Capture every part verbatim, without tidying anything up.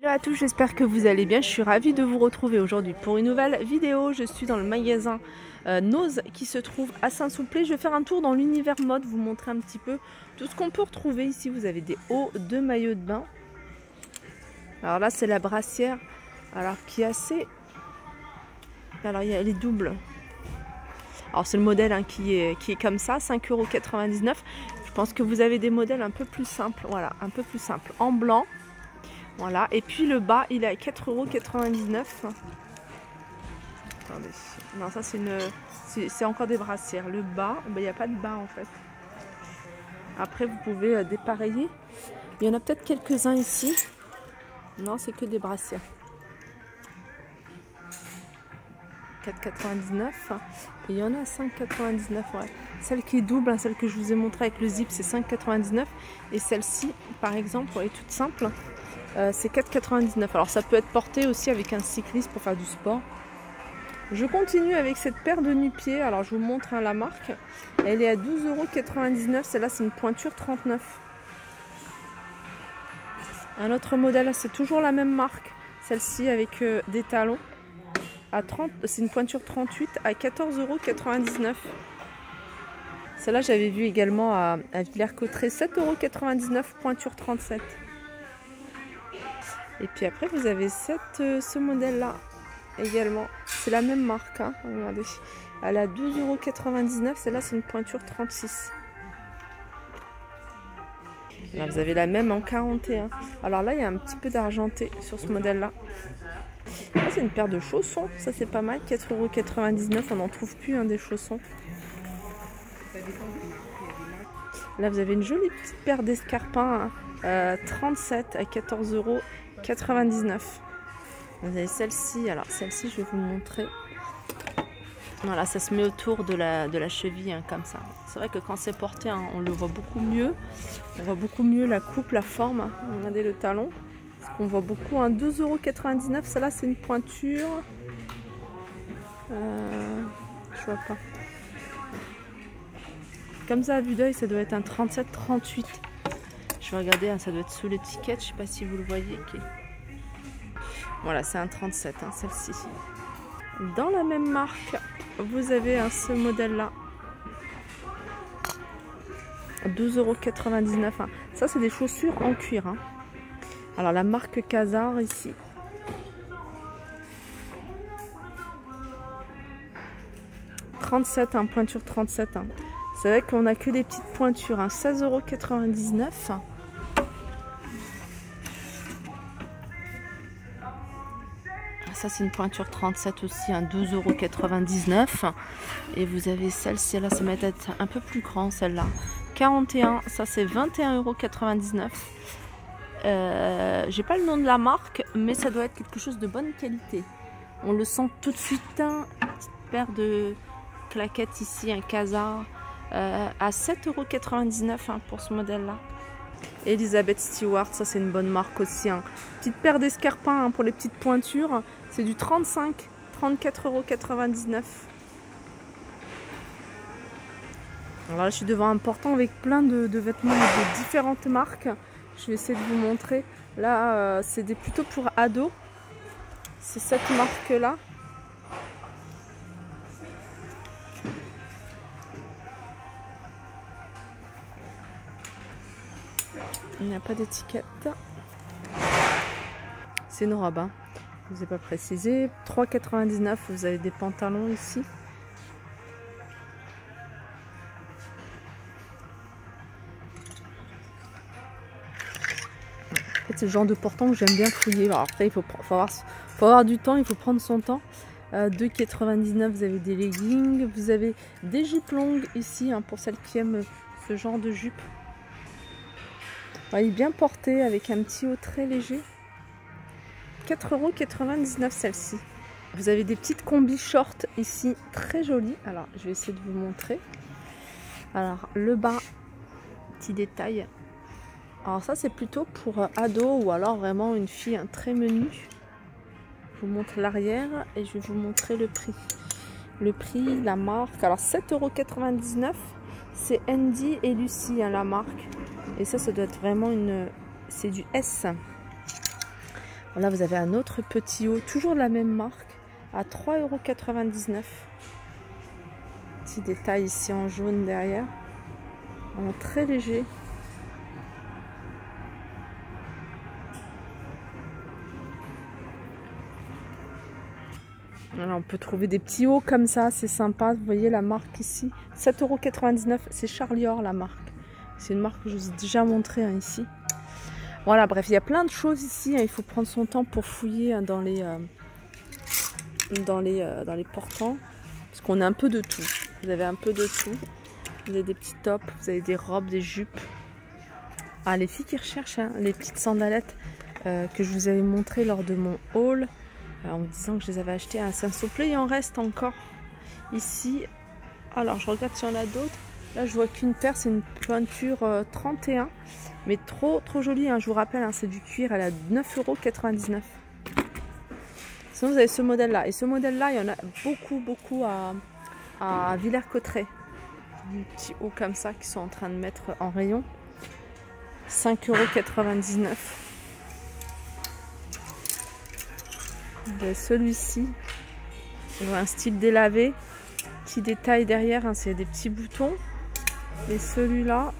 Hello à tous, j'espère que vous allez bien. Je suis ravie de vous retrouver aujourd'hui pour une nouvelle vidéo. Je suis dans le magasin euh, Nose qui se trouve à Saint-Souplé. Je vais faire un tour dans l'univers mode, vous montrer un petit peu tout ce qu'on peut retrouver ici. Vous avez des hauts de maillots de bain. Alors là, c'est la brassière, alors qui est assez... Alors il y a les doubles. Alors c'est le modèle hein, qui, est, qui est comme ça, cinq euros quatre-vingt-dix-neuf. Je pense que vous avez des modèles un peu plus simples. Voilà, un peu plus simples. En blanc. Voilà, et puis le bas, il est à quatre euros quatre-vingt-dix-neuf. Attendez, non, ça c'est une, c'est encore des brassières. Le bas, ben, il n'y a pas de bas en fait. Après, vous pouvez euh, dépareiller. Il y en a peut-être quelques-uns ici. Non, c'est que des brassières. quatre euros quatre-vingt-dix-neuf. Et il y en a à cinq euros quatre-vingt-dix-neuf. Ouais. Celle qui est double, hein, celle que je vous ai montrée avec le zip, c'est cinq euros quatre-vingt-dix-neuf. Et celle-ci, par exemple, elle est toute simple. Euh, c'est quatre euros quatre-vingt-dix-neuf. Alors ça peut être porté aussi avec un cycliste pour faire du sport. Je continue avec cette paire de nu-pieds. Alors je vous montre hein, la marque. Elle est à douze euros quatre-vingt-dix-neuf. Celle-là c'est une pointure trente-neuf. Un autre modèle, c'est toujours la même marque. Celle-ci avec euh, des talons. À trente, c'est une pointure trente-huit à quatorze euros quatre-vingt-dix-neuf. Celle-là j'avais vu également à, à Villers-Cotterêts. sept euros quatre-vingt-dix-neuf, pointure trente-sept. Et puis après, vous avez cette, euh, ce modèle-là également. C'est la même marque. Hein. Regardez. Elle a douze euros quatre-vingt-dix-neuf. Celle-là, c'est une pointure trente-six. Là, vous avez la même en quarante et un. Alors là, il y a un petit peu d'argenté sur ce modèle-là. Là, c'est une paire de chaussons. Ça, c'est pas mal. quatre euros quatre-vingt-dix-neuf. On n'en trouve plus hein, des chaussons. Là, vous avez une jolie petite paire d'escarpins. Hein. Euh, trente-sept à quatorze euros quatre-vingt-dix-neuf. Vous avez celle-ci. Alors celle-ci, je vais vous montrer. Voilà, ça se met autour de la, de la cheville hein, comme ça. C'est vrai que quand c'est porté, hein, on le voit beaucoup mieux. On voit beaucoup mieux la coupe, la forme. Hein. Regardez le talon. Parce qu'on voit beaucoup. Hein, douze euros quatre-vingt-dix-neuf. Celle-là, c'est une pointure. Euh, je vois pas. Comme ça, à vue d'œil, ça doit être un trente-sept trente-huit. Je vais regarder, hein, ça doit être sous l'étiquette, je sais pas si vous le voyez. Okay. Voilà, c'est un trente-sept, hein, celle-ci. Dans la même marque, vous avez hein, ce modèle-là. douze euros quatre-vingt-dix-neuf. Hein. Ça, c'est des chaussures en cuir. Hein. Alors, la marque Casar ici. trente-sept, hein, pointure trente-sept. Hein. C'est vrai qu'on n'a que des petites pointures. Hein. seize euros quatre-vingt-dix-neuf. Ça c'est une pointure trente-sept aussi, hein, douze euros quatre-vingt-dix-neuf. Et vous avez celle-ci, là ça va être un peu plus grand celle-là. quarante et un, ça c'est vingt et un euros quatre-vingt-dix-neuf. Euh, J'ai pas le nom de la marque, mais ça doit être quelque chose de bonne qualité. On le sent tout de suite, hein, une petite paire de claquettes ici, un Casar, euh, à sept euros quatre-vingt-dix-neuf hein, pour ce modèle-là. Elizabeth Stewart, ça c'est une bonne marque aussi. Hein. Petite paire d'escarpins hein, pour les petites pointures. C'est du trente-cinq, trente-quatre euros quatre-vingt-dix-neuf. Alors là, je suis devant un portant avec plein de, de vêtements de différentes marques. Je vais essayer de vous montrer. Là, euh, c'est des plutôt pour ados. C'est cette marque-là. Il n'y a pas d'étiquette. C'est une robe. Hein. Je ne vous ai pas précisé. trois euros quatre-vingt-dix-neuf. Vous avez des pantalons ici. En fait, c'est le genre de portant que j'aime bien fouiller. Alors après, il faut, faut, avoir, faut avoir du temps. Il faut prendre son temps. Euh, deux euros quatre-vingt-dix-neuf. Vous avez des leggings. Vous avez des jupes longues ici. Hein, pour celles qui aiment ce genre de jupe. Il est bien porté avec un petit haut très léger. quatre euros quatre-vingt-dix-neuf celle-ci. Vous avez des petites combis short ici, très jolies. Alors, je vais essayer de vous montrer. Alors, le bas, petit détail. Alors ça, c'est plutôt pour ado ou alors vraiment une fille hein, très menue. Je vous montre l'arrière et je vais vous montrer le prix. Le prix, la marque. Alors, sept euros quatre-vingt-dix-neuf. C'est Andy et Lucie, hein, la marque. Et ça, ça doit être vraiment une... C'est du S. Là, vous avez un autre petit haut, toujours de la même marque, à trois euros quatre-vingt-dix-neuf. Petit détail ici en jaune derrière. En très léger. Voilà, on peut trouver des petits hauts comme ça, c'est sympa. Vous voyez la marque ici, sept euros quatre-vingt-dix-neuf. C'est Charlior la marque. C'est une marque que je vous ai déjà montrée hein, ici. Voilà, bref, il y a plein de choses ici. Hein, il faut prendre son temps pour fouiller hein, dans les euh, dans les euh, dans les portants, parce qu'on a un peu de tout. Vous avez un peu de tout. Vous avez des petits tops, vous avez des robes, des jupes. Ah, les filles qui recherchent hein, les petites sandalettes euh, que je vous avais montrées lors de mon haul. En me disant que je les avais achetées à Saint-Souplé, il en reste encore ici. Alors je regarde si on a d'autres. Là je vois qu'une paire, c'est une pointure euh, trente et un, mais trop trop jolie hein. Je vous rappelle hein, c'est du cuir, elle a neuf euros quatre-vingt-dix-neuf. Sinon vous avez ce modèle là, et ce modèle là il y en a beaucoup beaucoup à, à Villers-Cotterêts. Des petits hauts comme ça qui sont en train de mettre en rayon. cinq euros quatre-vingt-dix-neuf. Celui-ci, un style délavé, petit détail derrière, hein, c'est des petits boutons. Et celui-là,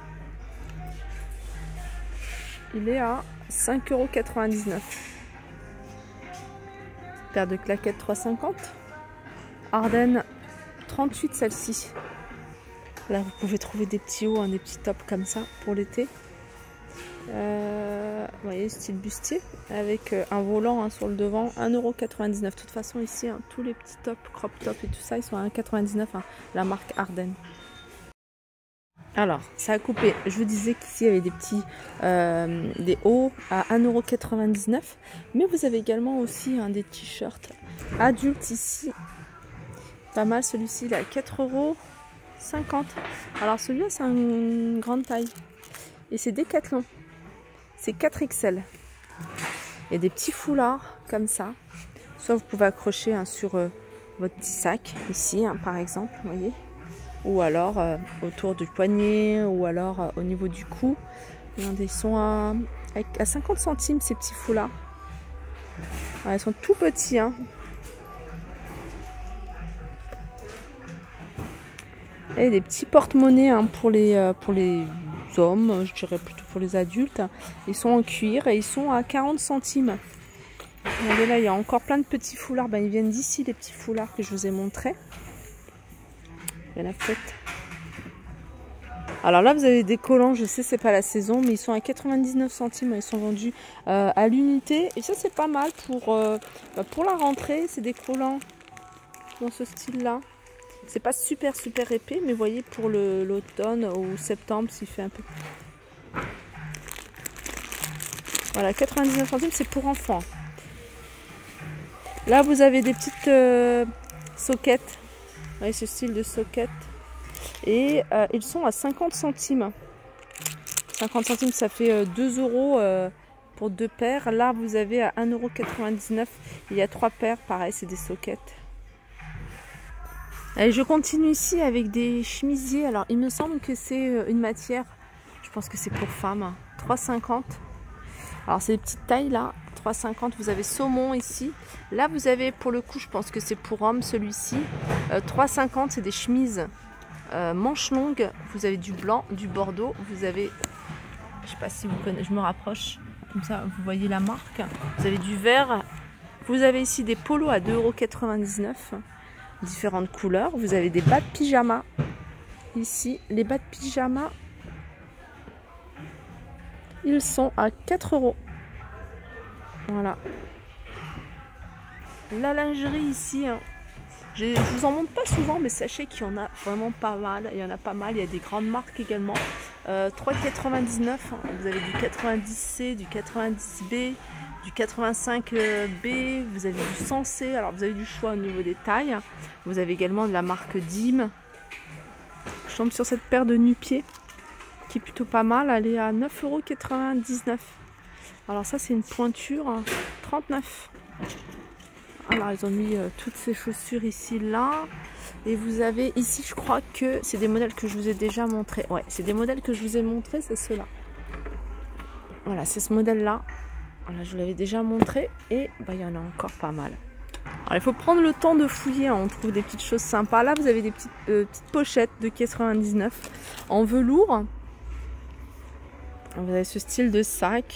il est à cinq euros quatre-vingt-dix-neuf. Paire de claquettes trois euros cinquante. Ardennes trente-huit celle-ci. Là vous pouvez trouver des petits hauts, hein, des petits tops comme ça pour l'été. Euh, vous voyez, style bustier avec euh, un volant hein, sur le devant, un euro quatre-vingt-dix-neuf. De toute façon ici hein, tous les petits tops, crop top et tout ça ils sont à un euro quatre-vingt-dix-neuf hein, la marque Ardennes. Alors ça a coupé, je vous disais qu'ici il y avait des petits euh, des hauts à un euro quatre-vingt-dix-neuf, mais vous avez également aussi hein, des t-shirts adultes ici, pas mal. Celui-ci il est à quatre euros cinquante. Alors celui-là c'est une grande taille et c'est Décathlon. C'est quatre X L. Il y a des petits foulards comme ça. Soit vous pouvez accrocher hein, sur euh, votre petit sac, ici hein, par exemple, vous voyez. Ou alors euh, autour du poignet, ou alors euh, au niveau du cou. Regardez, ils sont à, à cinquante centimes ces petits foulards. Ouais, ils sont tout petits. Hein. Et des petits porte-monnaies hein, pour les euh, pour les hommes, je dirais plutôt pour les adultes. Ils sont en cuir et ils sont à quarante centimes. Regardez là, il y a encore plein de petits foulards. Ben, ils viennent d'ici, les petits foulards que je vous ai montrés. Il y en a peut-être. Alors là, vous avez des collants. Je sais, c'est pas la saison, mais ils sont à quatre-vingt-dix-neuf centimes. Ils sont vendus euh, à l'unité. Et ça, c'est pas mal pour, euh, pour la rentrée. C'est des collants dans ce style-là. C'est pas super super épais, mais vous voyez pour l'automne ou septembre s'il fait un peu. Voilà, quatre-vingt-dix-neuf centimes, c'est pour enfants. Là vous avez des petites euh, soquettes. Vous voyez ce style de soquette. Et euh, ils sont à cinquante centimes. cinquante centimes, ça fait euh, deux euros euh, pour deux paires. Là vous avez à un euro quatre-vingt-dix-neuf. Il y a trois paires, pareil, c'est des soquettes. Allez, je continue ici avec des chemisiers. Alors, il me semble que c'est une matière, je pense que c'est pour femmes, trois euros cinquante. Alors, c'est des petites tailles là, trois euros cinquante. Vous avez saumon ici. Là, vous avez pour le coup, je pense que c'est pour hommes celui-ci. Euh, trois euros cinquante, c'est des chemises euh, manches longues. Vous avez du blanc, du bordeaux. Vous avez, je sais pas si vous connaissez, je me rapproche, comme ça vous voyez la marque. Vous avez du vert. Vous avez ici des polos à deux euros quatre-vingt-dix-neuf. Différentes couleurs. Vous avez des bas de pyjama ici. Les bas de pyjama, ils sont à quatre euros. Voilà. La lingerie ici, hein. Je ne vous en montre pas souvent, mais sachez qu'il y en a vraiment pas mal. Il y en a pas mal. Il y a des grandes marques également. Euh, trois euros quatre-vingt-dix-neuf. Hein. Vous avez du quatre-vingt-dix C, du quatre-vingt-dix B, du quatre-vingt-cinq B, vous avez du cent C, alors vous avez du choix au niveau des tailles. Vous avez également de la marque Dim. Je tombe sur cette paire de nu-pieds qui est plutôt pas mal, elle est à neuf euros quatre-vingt-dix-neuf. Alors ça c'est une pointure hein, trente-neuf. Alors ils ont mis euh, toutes ces chaussures ici là. Et vous avez ici, je crois que c'est des modèles que je vous ai déjà montrés. Ouais, c'est des modèles que je vous ai montrés, c'est ceux-là. Voilà, c'est ce modèle là. Voilà, je vous l'avais déjà montré et bah, il y en a encore pas mal. Alors, il faut prendre le temps de fouiller, hein. On trouve des petites choses sympas. Là, vous avez des petites, euh, petites pochettes de quatre-vingt-dix-neuf en velours. Vous avez ce style de sac.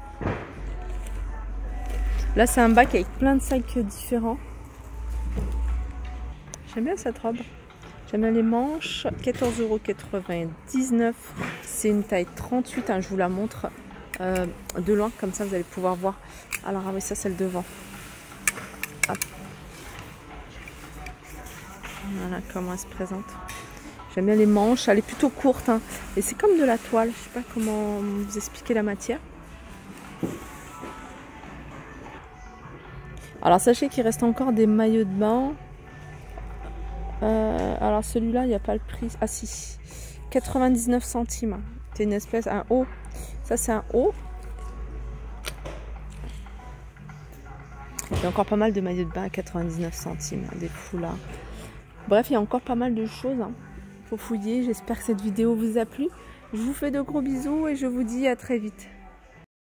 Là, c'est un bac avec plein de sacs différents. J'aime bien cette robe. J'aime bien les manches. quatorze euros quatre-vingt-dix-neuf. C'est une taille trente-huit. Hein, je vous la montre euh, de loin. Comme ça, vous allez pouvoir voir. Alors, ah oui, ça, c'est le devant. Hop. Voilà comment elle se présente. J'aime bien les manches. Elle est plutôt courte. Hein, et c'est comme de la toile. Je ne sais pas comment vous expliquer la matière. Alors sachez qu'il reste encore des maillots de bain. Euh, alors celui-là, il n'y a pas le prix. Ah si, quatre-vingt-dix-neuf centimes. C'est une espèce, un haut. Ça c'est un haut. Il y a encore pas mal de maillots de bain à quatre-vingt-dix-neuf centimes. Des foulards. Bref, il y a encore pas mal de choses. Hein. Faut fouiller. J'espère que cette vidéo vous a plu. Je vous fais de gros bisous et je vous dis à très vite.